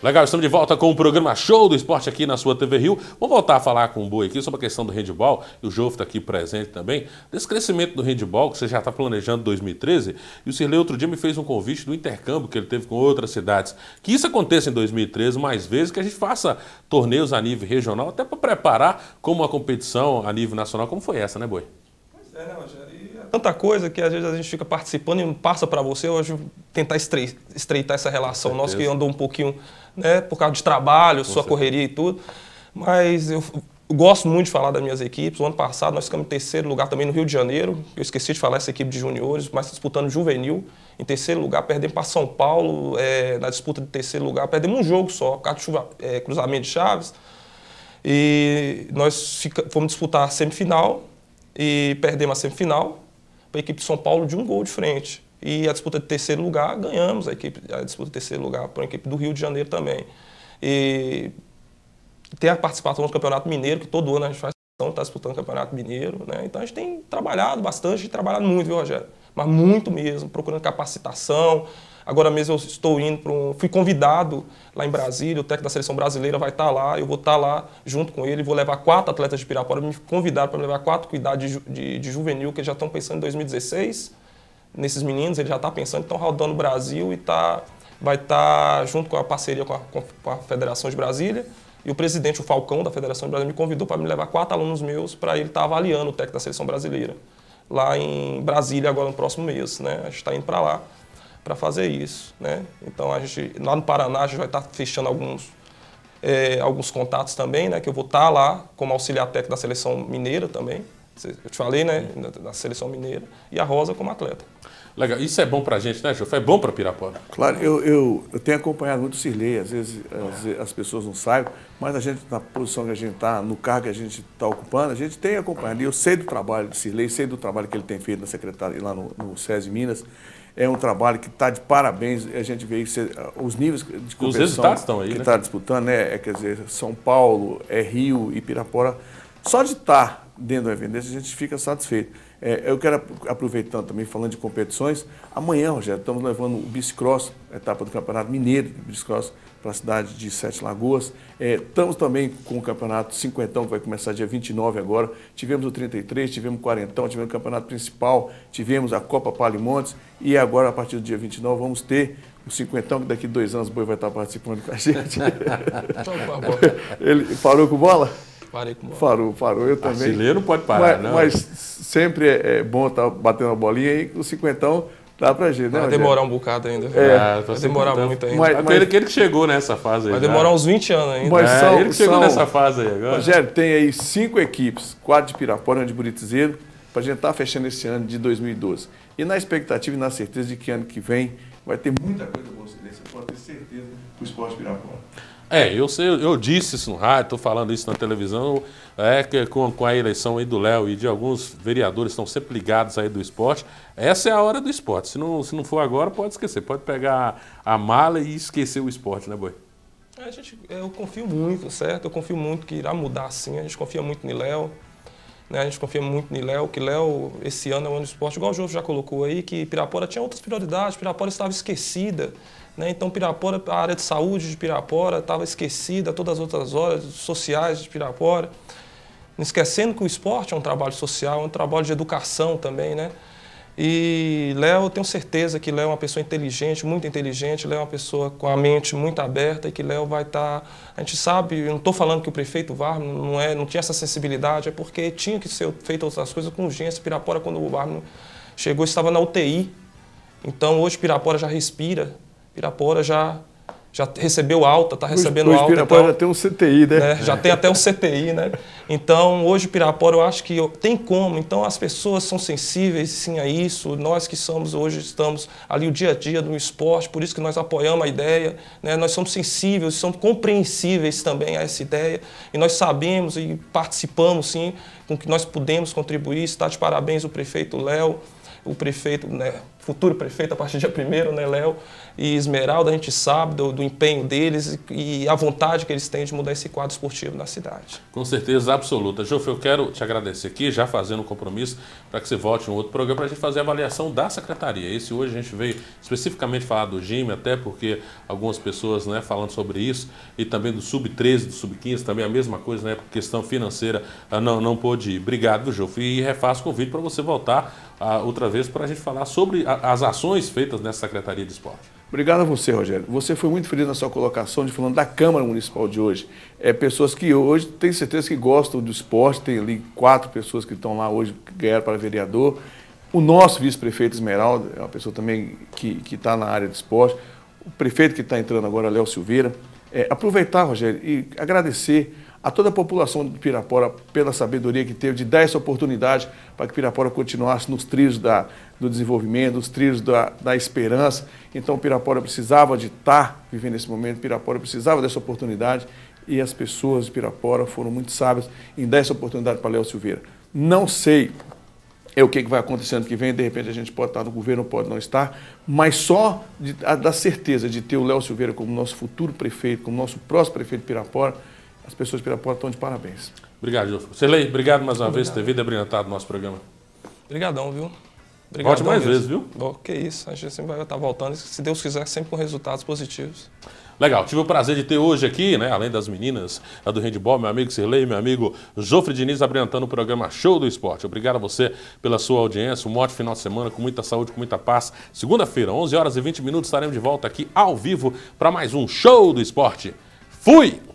Legal, estamos de volta com o programa Show do Esporte aqui na sua TV Rio. Vamos voltar a falar com o Boi aqui sobre a questão do handebol, e o Jô está aqui presente também, desse crescimento do handebol que você já está planejando em 2013, e o Sirlei outro dia me fez um convite do intercâmbio que ele teve com outras cidades. Que isso aconteça em 2013 mais vezes, que a gente faça torneios a nível regional, até para preparar como uma competição a nível nacional, como foi essa, né, Boi? Pois é, né, Rogério? Tanta coisa que às vezes a gente fica participando e não passa para você hoje tentar estreitar essa relação nossa que andou um pouquinho, né, por causa de trabalho, sua correria e tudo. Mas eu gosto muito de falar das minhas equipes. O ano passado nós ficamos em terceiro lugar também no Rio de Janeiro. Eu esqueci de falar essa equipe de juniores, mas disputando juvenil. Em terceiro lugar, perdemos para São Paulo na disputa de terceiro lugar. Perdemos um jogo só, por causa de cruzamento de chaves. E nós fomos disputar a semifinal e perdemos a semifinal para a equipe de São Paulo de um gol de frente. E a disputa de terceiro lugar, ganhamos a disputa de terceiro lugar para a equipe do Rio de Janeiro também. E tem a participação do Campeonato Mineiro, que todo ano a gente faz questão de estar disputando o Campeonato Mineiro, né? Então a gente tem trabalhado bastante, trabalhado muito, viu, Rogério? Mas muito mesmo, procurando capacitação. Agora mesmo eu estou indo fui convidado lá em Brasília, o técnico da seleção brasileira vai estar lá, eu vou estar lá junto com ele, vou levar 4 atletas de Pirapora, me convidaram para levar 4 cuidados de juvenil, que eles já estão pensando em 2016, nesses meninos, ele já está pensando, estão rodando o Brasil e vai estar junto com a parceria com a Federação de Brasília, e o presidente, o Falcão, da Federação de Brasília, me convidou para me levar 4 alunos meus para ele estar avaliando o técnico da seleção brasileira, lá em Brasília agora no próximo mês, né? A gente está indo para lá para fazer isso, né? Então a gente lá no Paraná a gente vai estar fechando alguns contatos também, né? Que eu vou estar lá como auxiliar técnico da seleção mineira também. Eu te falei, né? Da seleção mineira e a Rosa como atleta. Legal, isso é bom pra gente, né, Jô? É bom para Pirapora. Claro, eu tenho acompanhado muito o Sirlei, às vezes as pessoas não sabem, mas a gente, na posição que a gente está, no cargo que a gente está ocupando, a gente tem acompanhado. E eu sei do trabalho do Sirlei, sei do trabalho que ele tem feito na secretaria lá no SESI Minas. É um trabalho que está de parabéns, a gente vê os níveis de competição os resultados estão aí, que né? está disputando, né? Quer dizer, São Paulo, Rio e Pirapora. Só de estar dentro do evento desse, a gente fica satisfeito. Eu quero, aproveitando também, falando de competições, amanhã, Rogério, estamos levando o bicicross, a etapa do Campeonato Mineiro de Bicicross, para a cidade de Sete Lagoas. Estamos também com o Campeonato Cinquentão, que vai começar dia 29 agora. Tivemos o 33, tivemos o Quarentão, tivemos o Campeonato Principal, tivemos a Copa Palimontes e agora, a partir do dia 29, vamos ter o Cinquentão, que daqui a 2 anos o Boi vai estar participando com a gente. Ele parou com bola? Parei com bola. Parou, eu também. Brasileiro não pode parar, não. Mas sempre é bom estar batendo a bolinha aí, o Cinquentão dá pra gente, né? Vai demorar um bocado ainda. Vai demorar muito ainda. Aquele que chegou nessa fase aí. Vai demorar uns 20 anos ainda. Mas ele que chegou nessa fase aí agora. Rogério, tem aí 5 equipes, 4 de Pirapora, 1 de Buritizeiro, pra gente estar fechando esse ano de 2012. E na expectativa e na certeza de que ano que vem vai ter muita coisa boa, você pode ter certeza, pro esporte Pirapora. Eu disse isso no rádio, estou falando isso na televisão, que com a eleição aí do Léo e de alguns vereadores que estão sempre ligados aí do esporte, essa é a hora do esporte. Se não for agora, pode esquecer, pode pegar a mala e esquecer o esporte, né, Boi? Eu confio muito, certo? Eu confio muito que irá mudar sim, a gente confia muito no Léo, né? A gente confia muito no Léo, que Léo, esse ano é o ano do esporte, igual o Jô já colocou aí, que Pirapora tinha outras prioridades, Pirapora estava esquecida. Então, Pirapora, a área de saúde de Pirapora estava esquecida, todas as outras áreas sociais de Pirapora. Não esquecendo que o esporte é um trabalho social, é um trabalho de educação também, né? E Léo, eu tenho certeza que Léo é uma pessoa inteligente, muito inteligente, Léo é uma pessoa com a mente muito aberta e que Léo vai estar... A gente sabe, eu não estou falando que o prefeito Wagner não tinha essa sensibilidade, é porque tinha que ser feito outras coisas com urgência. Pirapora, quando o Wagner chegou, estava na UTI. Então, hoje Pirapora já respira. Pirapora já recebeu alta, está recebendo alta. Pirapora então, já tem um CTI, né? Já tem até um CTI, né? Então, hoje Pirapora eu acho que tem como. Então, as pessoas são sensíveis sim a isso. Nós que hoje estamos ali o dia a dia no esporte, por isso que nós apoiamos a ideia, né? Nós somos sensíveis, somos compreensíveis também a essa ideia. E nós sabemos e participamos sim com que nós pudemos contribuir. Está de parabéns o prefeito Léo. o prefeito, né, futuro prefeito a partir do dia 1º, né, Léo e Esmeralda, a gente sabe do empenho deles e a vontade que eles têm de mudar esse quadro esportivo na cidade. Com certeza absoluta. Jofre, eu quero te agradecer aqui, já fazendo um compromisso para que você volte em um outro programa para a gente fazer a avaliação da secretaria. Esse hoje a gente veio especificamente falar do GIME, até porque algumas pessoas, né, falando sobre isso, e também do Sub-13, do Sub-15, também a mesma coisa, né, questão financeira, não pôde ir. Obrigado, viu, Jofre? E refaço o convite para você voltar outra vez para a gente falar sobre as ações feitas nessa Secretaria de Esporte. Obrigado a você, Rogério. Você foi muito feliz na sua colocação de falando da Câmara Municipal de hoje. Pessoas que hoje, tenho certeza que gostam do esporte, tem ali 4 pessoas que estão lá hoje, que ganharam para vereador. O nosso vice-prefeito Esmeralda é uma pessoa também que está na área de esporte. O prefeito que está entrando agora, Léo Silveira. Aproveitar, Rogério, e agradecer a toda a população de Pirapora pela sabedoria que teve de dar essa oportunidade para que Pirapora continuasse nos trilhos do desenvolvimento, nos trilhos da esperança. Então, Pirapora precisava de estar vivendo esse momento, Pirapora precisava dessa oportunidade e as pessoas de Pirapora foram muito sábias em dar essa oportunidade para Léo Silveira. Não sei o que vai acontecer ano que vem, de repente a gente pode estar no governo, pode não estar, mas só da certeza de ter o Léo Silveira como nosso futuro prefeito, como nosso próximo prefeito de Pirapora, as pessoas de Pirapora estão de parabéns. Obrigado, Jofre. Sirlei, obrigado mais uma vez por ter vindo abrilhantado o nosso programa. Obrigadão, viu? Volte mais vezes, viu? Que isso, a gente sempre vai estar voltando, se Deus quiser, sempre com resultados positivos. Legal, tive o prazer de ter hoje aqui, né, além das meninas do handebol, meu amigo Sirlei, meu amigo Jofre Diniz, abrilhantando o programa Show do Esporte. Obrigado a você pela sua audiência, um ótimo final de semana, com muita saúde, com muita paz. Segunda-feira, 11h20, estaremos de volta aqui ao vivo para mais um Show do Esporte. Fui!